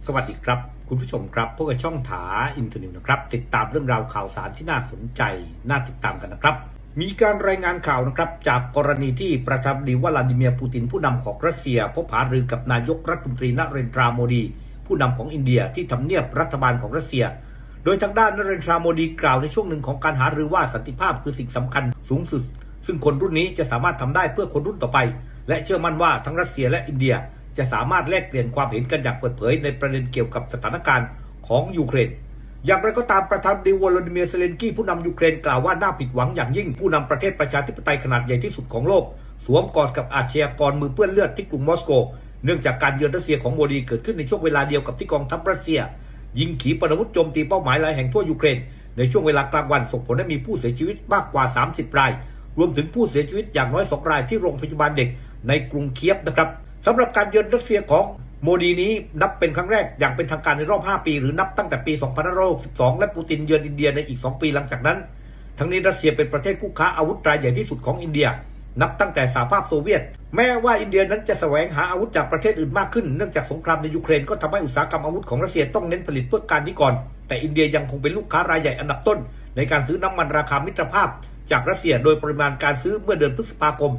สวัสดีครับคุณผู้ชมครับพบกับช่องถาอินเทอร์นิวนะครับติดตามเรื่องราวข่าวสารที่น่าสนใจน่าติดตามกันนะครับมีการรายงานข่าวนะครับจากกรณีที่ประธานาธิบดีวลาดิเมียร์ปูตินผู้นำของรัสเซียพบหารือกับนายกรัฐมนตรีนเรนทราโมดีผู้นำของอินเดียที่ทำเนียบรัฐบาลของรัสเซียโดยทางด้านนเรนทราโมดีกล่าวในช่วงหนึ่งของการหารือว่าสันติภาพคือสิ่งสำคัญสูงสุดซึ่งคนรุ่นนี้จะสามารถทำได้เพื่อคนรุ่นต่อไปและเชื่อมั่นว่าทั้งรัสเซียและอินเดียจะสามารถแลกเปลี่ยนความเห็นกันอย่างเปิดเผยในประเด็นเกี่ยวกับสถานการณ์ของยูเครนอย่างไรก็ตามประธานาธิบดีวลาดิเมียร์เซเลนสกี้ผู้นำยูเครนกล่าวว่าน่าผิดหวังอย่างยิ่งผู้นำประเทศประชาธิปไตยขนาดใหญ่ที่สุดของโลกสวมกอดกับอาชญากรมือเปื้อนเลือดที่กรุงมอสโกเนื่องจากการเยือนรัสเซียของโมดีเกิดขึ้นในช่วงเวลาเดียวกับที่กองทัพรัสเซียยิงขีปนาวุธโจมตีเป้าหมายหลายแห่งทั่วยูเครนในช่วงเวลากลางวันส่งผลให้มีผู้เสียชีวิตมากกว่า30รายรวมถึงผู้เสียชีวิตอย่างน้อย2รายที่โรงพยาบาลเด็กในกรุงเคียฟนะครับสำหรับการเยือนรัสเซียของโมดีนี้นับเป็นครั้งแรกอย่างเป็นทางการในรอบ5ปีหรือนับตั้งแต่ปี2562และปูตินเยือนอินเดียในอีก2ปีหลังจากนั้นทั้งนี้รัสเซียเป็นประเทศคู่ค้าอาวุธรายใหญ่ที่สุดของอินเดียนับตั้งแต่สหภาพโซเวียตแม้ว่าอินเดียนั้นจะแสวงหาอาวุธจากประเทศอื่นมากขึ้นเนื่องจากสงครามในยูเครนก็ทำให้อุตสาหกรรมอาวุธของรัสเซียต้องเน้นผลิตเพื่อการนี้ก่อนแต่อินเดียยังคงเป็นลูกค้ารายใหญ่อันดับต้นในการซื้อน้ำมันราคามิตรภาพจากรัสเซียโดยปริมาณการซื้อเมื่อเดือนพฤษภาคม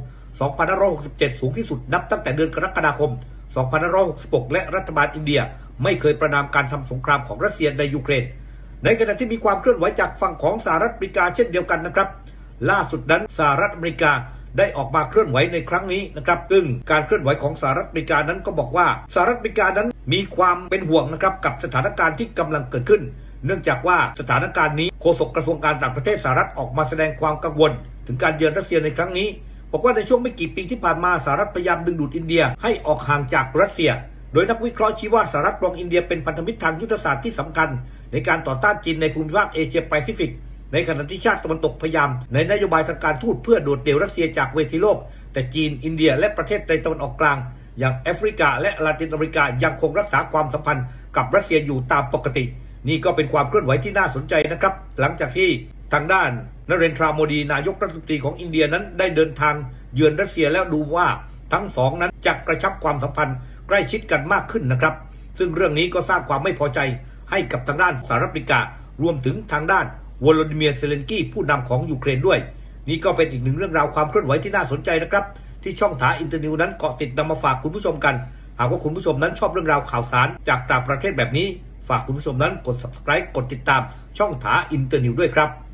2567สูงที่สุดนับตั้งแต่เดือนกรกฎาคม2566และรัฐบาลอินเดียไม่เคยประนามการทำสงครามของรัสเซียในยูเครนในขณะที่มีความเคลื่อนไหวจากฝั่งของสหรัฐอเมริกาเช่นเดียวกันนะครับล่าสุดนั้นสหรัฐอเมริกาได้ออกมาเคลื่อนไหวในครั้งนี้นะครับซึ่งการเคลื่อนไหวของสหรัฐอเมริกานั้นก็บอกว่าสหรัฐอเมริกานั้นมีความเป็นห่วงนะครับกับสถานการณ์ที่กำลังเกิดขึ้นเนื่องจากว่าสถานการณ์นี้โฆษกกระทรวงการต่างประเทศสหรัฐออกมาแสดงความกังวลถึงการเยือนรัสเซียในครั้งนี้บอกว่าในช่วงไม่กี่ปีที่ผ่านมาสหรัฐพยายามดึงดูดอินเดียให้ออกห่างจากรัสเซียโดยนักวิเคราะห์ชี้ว่าสหรัฐมองอินเดียเป็นพันธมิตรทางยุทธศาสตร์ที่สำคัญในการต่อต้านจีนในภูมิภาคเอเชียแปซิฟิกในขณะที่ชาติตะวันตกพยายามในนโยบายทางการทูตเพื่อโดดเดี่ยวรัสเซียจากเวทีโลกแต่จีนอินเดียและประเทศในตะวันออกกลางอย่างแอฟริกาและลาตินอเมริกายังคงรักษาความสัมพันธ์กับรัสเซียอยู่ตามปกตินี่ก็เป็นความเคลื่อนไหวที่น่าสนใจนะครับหลังจากที่ทางด้านนเรนทราโมดีนายกรัฐมนตรีของอินเดียนั้นได้เดินทางเยือนรัสเซียแล้วดูว่าทั้งสองนั้นจะกระชับความสัมพันธ์ใกล้ชิดกันมากขึ้นนะครับซึ่งเรื่องนี้ก็สร้างความไม่พอใจให้กับทางด้านสหรัฐอเมริการวมถึงทางด้านวลาดิเมียร์เซเลนสกี้ผู้นำของยูเครนด้วยนี่ก็เป็นอีกหนึ่งเรื่องราวความเคลื่อนไหวที่น่าสนใจนะครับที่ช่องถาอินเตอร์นิวนั้นเกาะติดนำมาฝากคุณผู้ชมกันหากว่าคุณผู้ชมนั้นชอบเรื่องราวข่าวสารจากต่างประเทศแบบนี้ฝากคุณผู้ชมนั้นกด subscribe กดติดตามช่องถาอินเตอร์นิวด้วยครับ